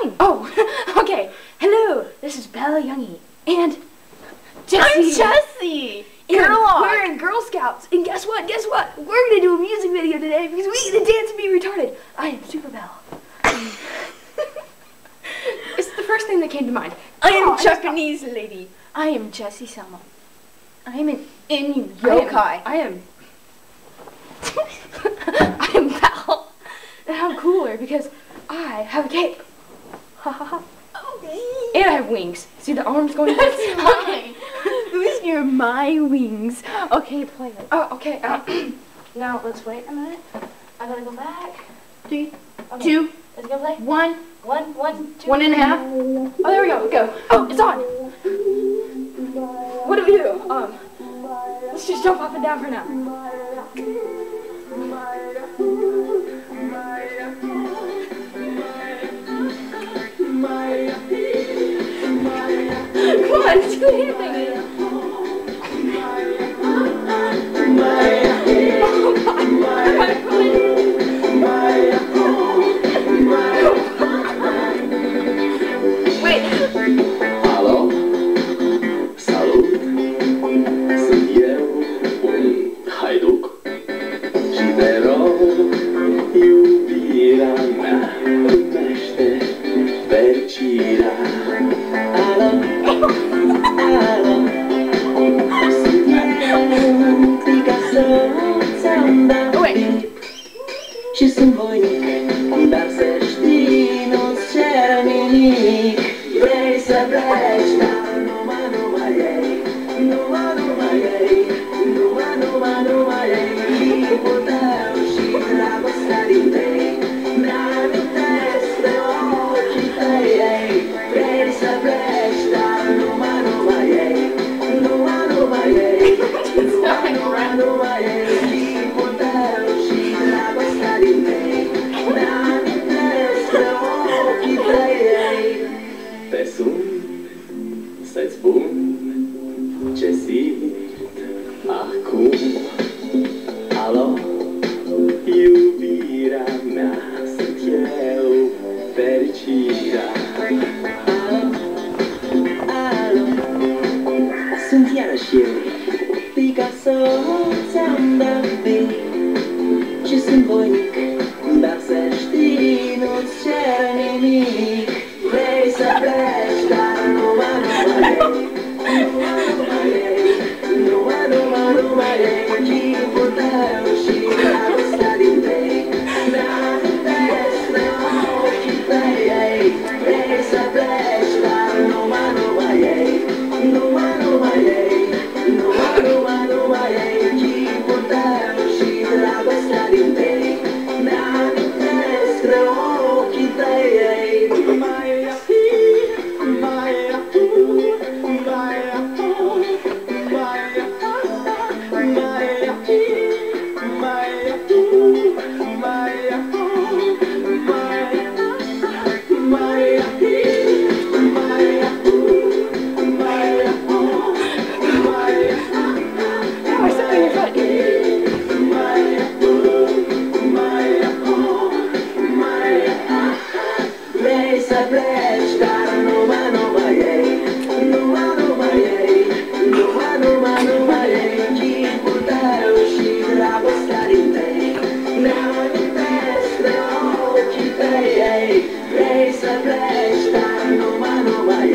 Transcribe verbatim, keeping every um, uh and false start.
sing. Oh, okay. Hello, this is Bella Youngie and Jessie. I'm Jessie. And Girl on. we're in Girl Scouts. And guess what? Guess what? We're gonna do a music video today because we get to dance and be retarded. I am Super Belle. It's the first thing that came to mind. I am Oh, Japanese lady. I am Jessie Selma. I am an Inu yokai. I am. I am Belle. And I'm cooler because I have a cape. Ha ha ha. And I have wings. See the arms going down? That's fine. Those are my wings. Okay, play it. Oh, okay. Uh, now let's wait a minute. I gotta go back. Three, Okay. two, Let's go play. one, One, one, two. one and a half. Oh, there we go. Go. Oh, it's on. What do we do? Um, let's just jump up and down for now. Come on, let's do anything. Wait. Halo, salut, sunt eu, un haiduc și te rog, iubirea mea, primește fericirea. Alo, alo, sunt eu, Picasso, ți-am dat beat și sunt voinic, dar să știi, nu-ți cer nimic. Vrei să pleci, dar numai, numai ei, numai, numai ei, numai, numai, numai ei. Chipul tău și dragostea din tei mi-amintesc de ochii tăi, ei. Vrei să pleci, dar numai, numai ei, numai, numai ei, numai, numai, numai ei. Chipul tău și dragostea din tei mi-amintesc de ochii tăi, ei. Te sun să-ți spun ce simt acum. Alo, iubirea mea, sunt eu, fericirea. Alo, alo, sunt iarăși eu, Picasso, ți-am dat beat și sunt voinic, dar să știi, nu-ți cer nimic. Vrei să pleci, dar numai, numai ei, numai, numai ei, numai, numai, numai ei. Chipul tău și dragostea din tei mi-amintesc de ochii tăi, ei. Vrei să pleci, dar numai, numai ei, numai, numai ei, numai, numai, numai ei. Chipul tău și dragostea din tei mi-amintesc de ochii tăi, ei. Vrei să pleci, dar numai, numai ei, numai, numai ei, numai, numai, numai ei. Chipul tău și dragostea din tei mi-amintesc de ochii tăi, ei. Vrei să pleci, dar numai, numai